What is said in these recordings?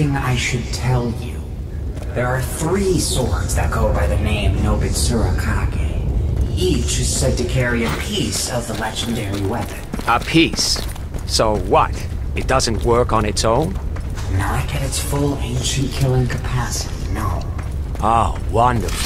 I should tell you. There are 3 swords that go by the name Nobitsura Kage. Each is said to carry a piece of the legendary weapon. A piece? So what? It doesn't work on its own? Not at its full ancient killing capacity, no. Oh, wonderful.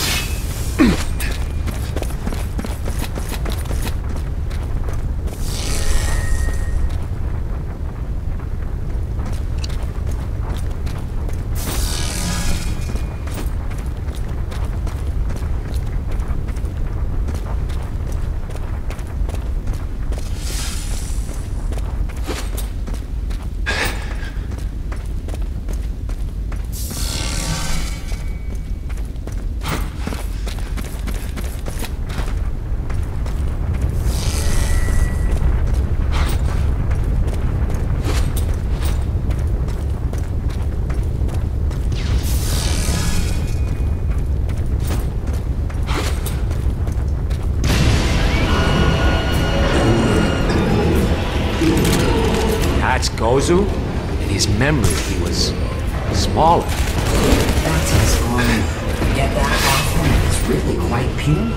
That's Gozu? In his memory, he was smaller. That's his armor. Yet that offering is really quite puny.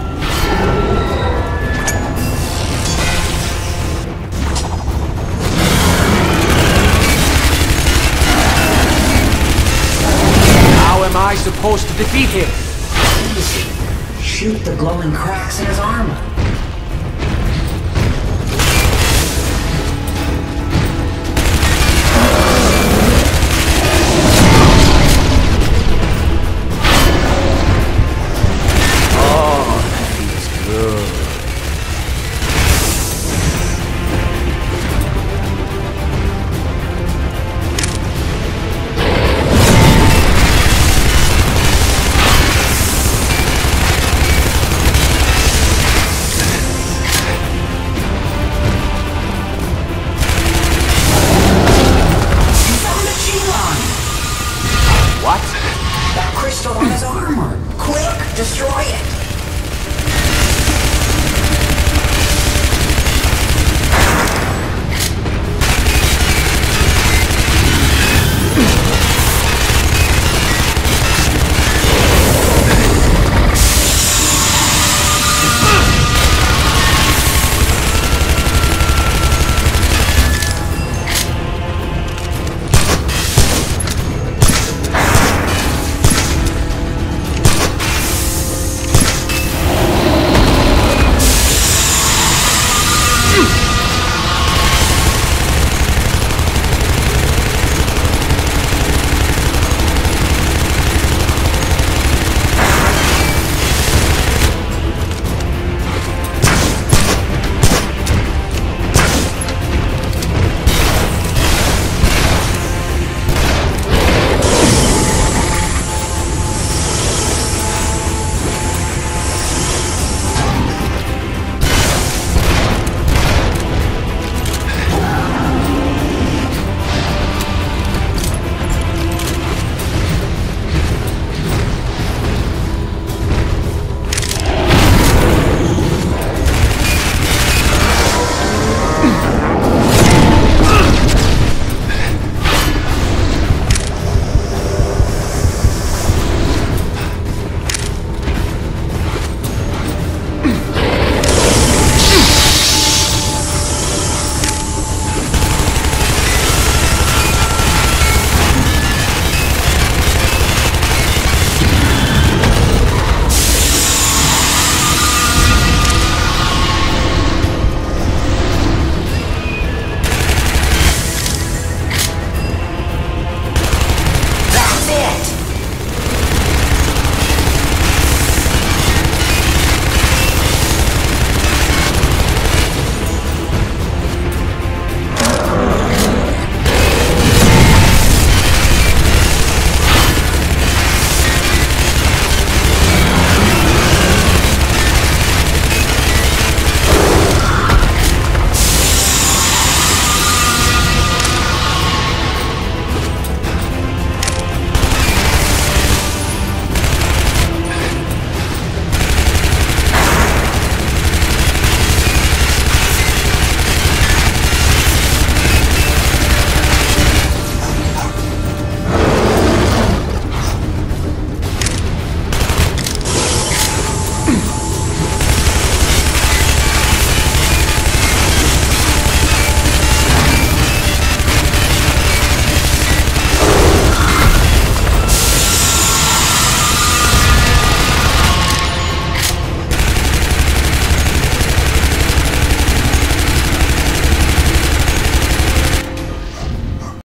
How am I supposed to defeat him? Easy. Shoot the glowing cracks in his armor. Crystal on his armor! Quick, destroy it! That's it!